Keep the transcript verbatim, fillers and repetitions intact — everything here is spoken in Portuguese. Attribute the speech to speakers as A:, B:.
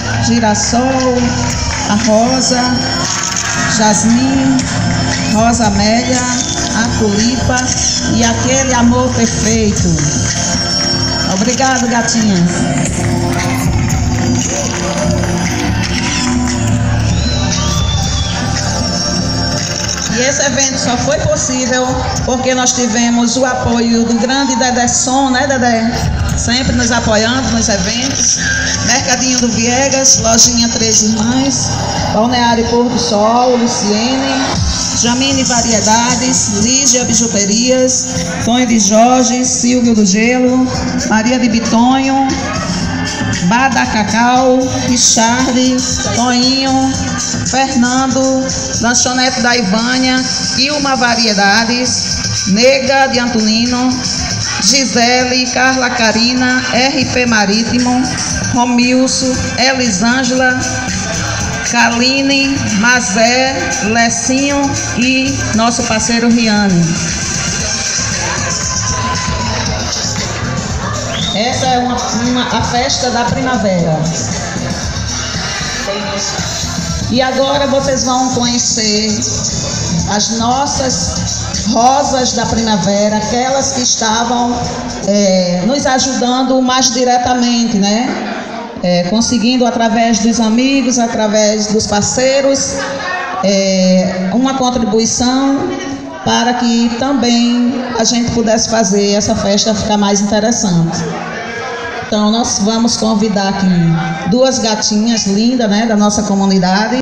A: Girassol, a Rosa, Jasmine, Rosa Amélia, a Tulipa e aquele amor perfeito. Obrigado, gatinhas. E esse evento só foi possível porque nós tivemos o apoio do grande Dedé Som, né, Dedé? Sempre nos apoiando nos eventos. Mercadinho do Viegas, Lojinha Três Irmãs, Balneário Pôr do Sol, Luciene, Jamine Variedades, Lígia Bijuterias, Tonho de Jorge, Silvio do Gelo, Maria de Bitonho, Bada Cacau, Richard, Toinho, Fernando, Lanchonete da Ivânia, Ilma Variedades, Nega de Antonino, Gisele, Carla Carina, R P Marítimo, Romilson, Elisângela, Kaline, Mazé, Lecinho e nosso parceiro Riane. Essa é uma, uma, a festa da primavera. E agora vocês vão conhecer as nossas rosas da primavera, aquelas que estavam é, nos ajudando mais diretamente, né? É, conseguindo através dos amigos, através dos parceiros, é, uma contribuição para que também a gente pudesse fazer essa festa ficar mais interessante. Então nós vamos convidar aqui duas gatinhas lindas, né, da nossa comunidade.